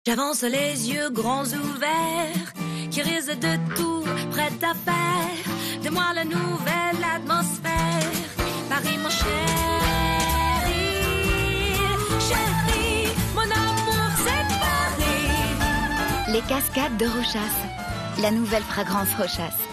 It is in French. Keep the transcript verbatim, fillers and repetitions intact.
J'avance les yeux grands ouverts, curieuse de tout, prête à faire de moi la nouvelle atmosphère. Paris mon chéri, chéri, mon amour c'est Paris. Les cascades de Rochas, la nouvelle fragrance Rochas.